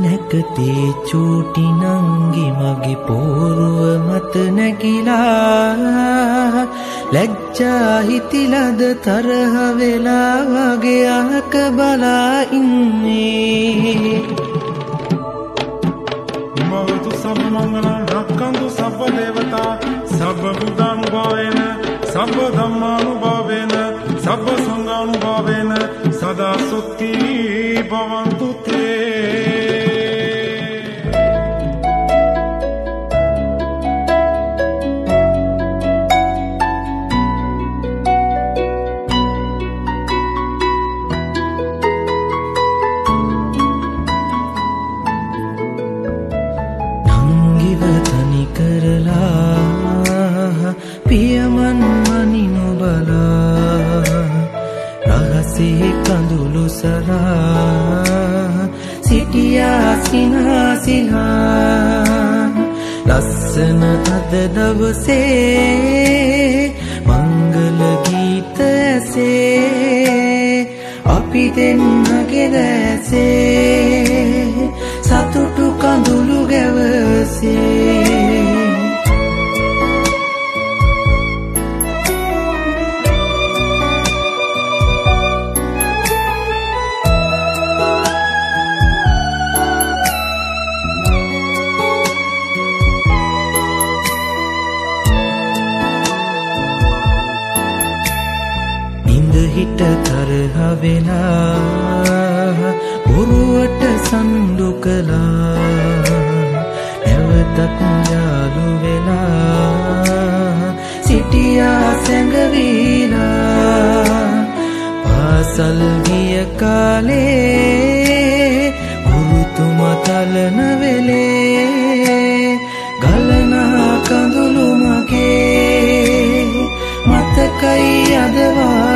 නැකතේ චූටි නංගි මගේ පෝරුව මත නැගිලා ලැජ්ජා හිතිලද තරහ වෙලා වගේ අහක බලා ඉන්නේ भवतु सब मंगलं रक्षन्तु सब देवता सब बुद्धानुभावेन सब धम्मानुभावेन सब संघानुभावेन सदा सुखी भवन्तु ते පියමන් මනිනු බලා රහසේ කඳුළු සරා සිටියා සිනාසිනා ලස්සන අද දවසේ මංගල ගීත ඇසේ අපි දෙන්නගේ දැසේ සතුටු කඳුළු ගැවසේ හිට තරහ වෙලා බොරුවට සම්ඩු කළා නැවතත් යාළු වෙලා සිටියා සැඟවිලා පාසල් ගිය කාලේ වෘතුම තලන වෙලේ ගලනා කඳුළු මගේ මතකයි අදවා